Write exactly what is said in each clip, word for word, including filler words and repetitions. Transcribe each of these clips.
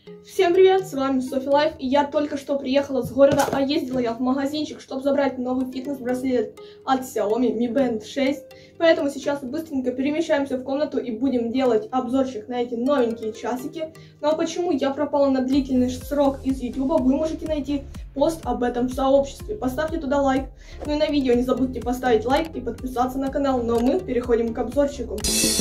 Всем привет, с вами Софи Лайф, и я только что приехала с города, а ездила я в магазинчик, чтобы забрать новый фитнес-браслет от Xiaomi Mi Band шесть. Поэтому сейчас быстренько перемещаемся в комнату и будем делать обзорчик на эти новенькие часики. Ну а почему я пропала на длительный срок из YouTube, вы можете найти пост об этом в сообществе. Поставьте туда лайк, ну и на видео не забудьте поставить лайк и подписаться на канал. Ну а мы переходим к обзорчику.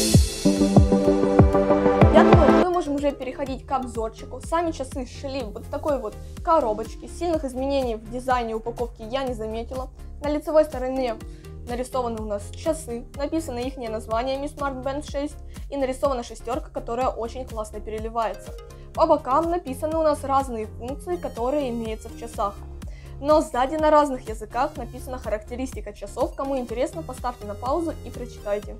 Я думаю, мы можем уже переходить к обзорчику. Сами часы шли вот в такой вот коробочке. Сильных изменений в дизайне упаковки я не заметила. На лицевой стороне нарисованы у нас часы, написано их название Mi Smart Band шесть и нарисована шестерка, которая очень классно переливается. По бокам написаны у нас разные функции, которые имеются в часах. Но сзади на разных языках написана характеристика часов. Кому интересно, поставьте на паузу и прочитайте.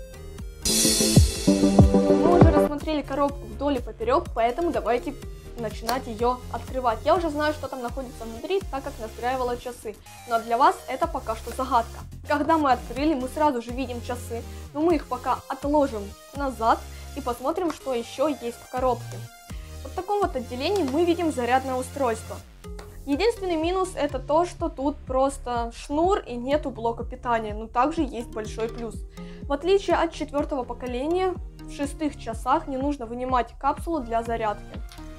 Мы уже рассмотрели коробку вдоль и поперек, поэтому давайте начинать ее открывать. Я уже знаю, что там находится внутри, так как настраивала часы, но для вас это пока что загадка. Когда мы открыли, мы сразу же видим часы, но мы их пока отложим назад и посмотрим, что еще есть в коробке. Вот в таком вот отделении мы видим зарядное устройство. Единственный минус это то, что тут просто шнур и нету блока питания, но также есть большой плюс. В отличие от четвертого поколения, в шестых часах не нужно вынимать капсулу для зарядки.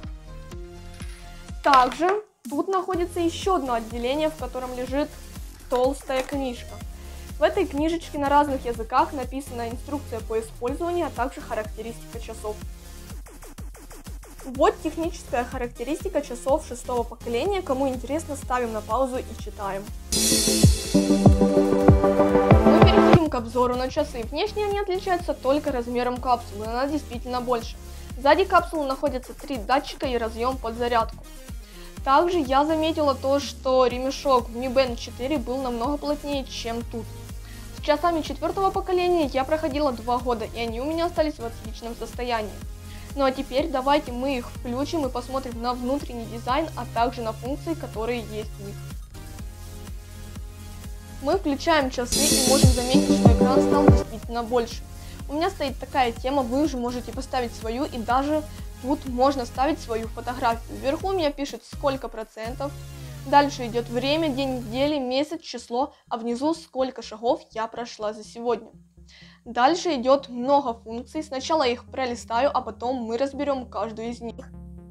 Также тут находится еще одно отделение, в котором лежит толстая книжка. В этой книжечке на разных языках написана инструкция по использованию, а также характеристика часов. Вот техническая характеристика часов шестого поколения. Кому интересно, ставим на паузу и читаем. Мы переходим к обзору на часы. Внешне они отличаются только размером капсулы, она действительно больше. Сзади капсулы находятся три датчика и разъем под зарядку. Также я заметила то, что ремешок в Mi Band четыре был намного плотнее, чем тут. С часами четвертого поколения я проходила два года, и они у меня остались в отличном состоянии. Ну а теперь давайте мы их включим и посмотрим на внутренний дизайн, а также на функции, которые есть в них. Мы включаем часы и можем заметить, что экран стал действительно больше. У меня стоит такая тема, вы уже можете поставить свою, и даже тут можно ставить свою фотографию. Вверху у меня пишет сколько процентов, дальше идет время, день недели, месяц, число, а внизу сколько шагов я прошла за сегодня. Дальше идет много функций, сначала я их пролистаю, а потом мы разберем каждую из них.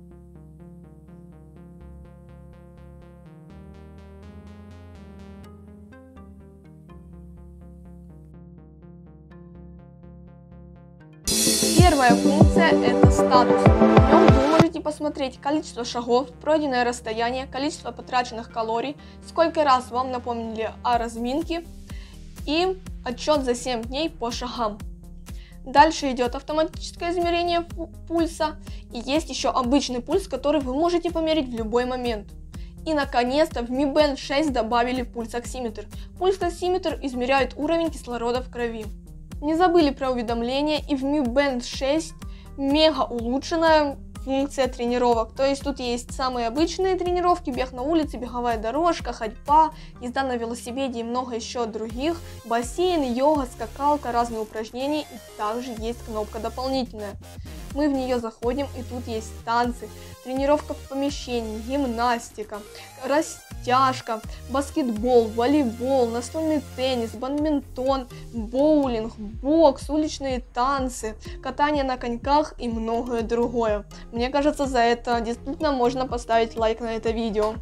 Первая функция это статус. В нем вы можете посмотреть количество шагов, пройденное расстояние, количество потраченных калорий, сколько раз вам напомнили о разминке и отчет за семь дней по шагам. Дальше идет автоматическое измерение пульса и есть еще обычный пульс, который вы можете померить в любой момент. И наконец-то в Mi Band шесть добавили пульсоксиметр. Пульсоксиметр измеряет уровень кислорода в крови. Не забыли про уведомления, и в Mi Band шесть мега улучшенная функция тренировок. То есть тут есть самые обычные тренировки, бег на улице, беговая дорожка, ходьба, езда на велосипеде и много еще других. Бассейн, йога, скакалка, разные упражнения, и также есть кнопка дополнительная. Мы в нее заходим, и тут есть танцы, тренировка в помещении, гимнастика, растяжка, баскетбол, волейбол, настольный теннис, бадминтон, боулинг, бокс, уличные танцы, катание на коньках и многое другое. Мне кажется, за это действительно можно поставить лайк на это видео.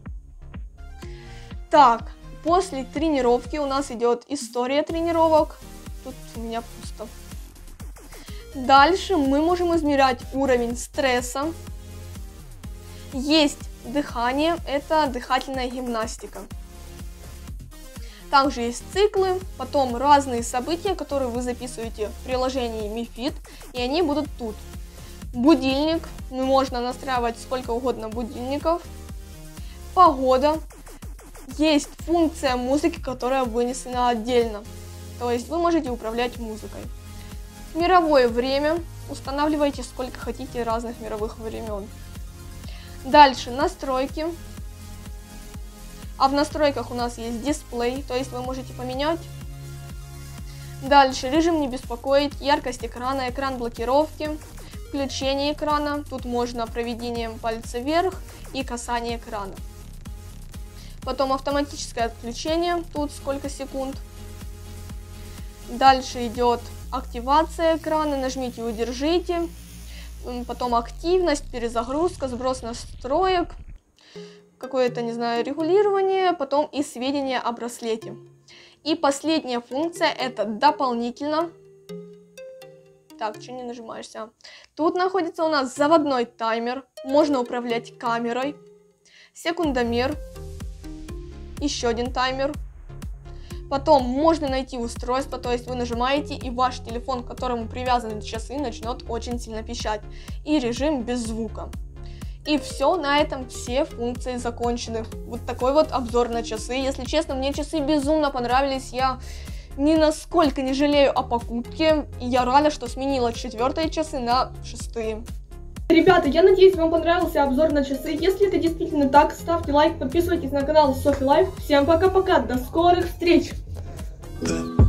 Так, после тренировки у нас идет история тренировок. Тут у меня пусто. Дальше мы можем измерять уровень стресса. Есть дыхание, это дыхательная гимнастика. Также есть циклы, потом разные события, которые вы записываете в приложении Mi Fit, и они будут тут. Будильник, можно настраивать сколько угодно будильников. Погода. Есть функция музыки, которая вынесена отдельно, то есть вы можете управлять музыкой. Мировое время. Устанавливайте сколько хотите разных мировых времен. Дальше настройки. А в настройках у нас есть дисплей, то есть вы можете поменять. Дальше режим не беспокоить, яркость экрана, экран блокировки, Включение экрана. Тут можно проведением пальца вверх и касание экрана. Потом автоматическое отключение. Тут сколько секунд. Дальше идет активация экрана. Нажмите и удержите. Потом активность, перезагрузка, сброс настроек. Какое-то, не знаю, регулирование. Потом и сведения о браслете. И последняя функция — это дополнительно. Так, что не нажимаешься? Тут находится у нас заводной таймер. Можно управлять камерой. Секундомер. Еще один таймер. Потом можно найти устройство, то есть вы нажимаете, и ваш телефон, к которому привязаны часы, начнет очень сильно пищать. И режим без звука. И все, на этом все функции закончены. Вот такой вот обзор на часы. Если честно, мне часы безумно понравились. Я ни насколько не жалею о покупке. И я рада, что сменила четвертые часы на шестые. Ребята, я надеюсь, вам понравился обзор на часы. Если это действительно так, ставьте лайк, подписывайтесь на канал Софи Лайф. Всем пока-пока, до скорых встреч!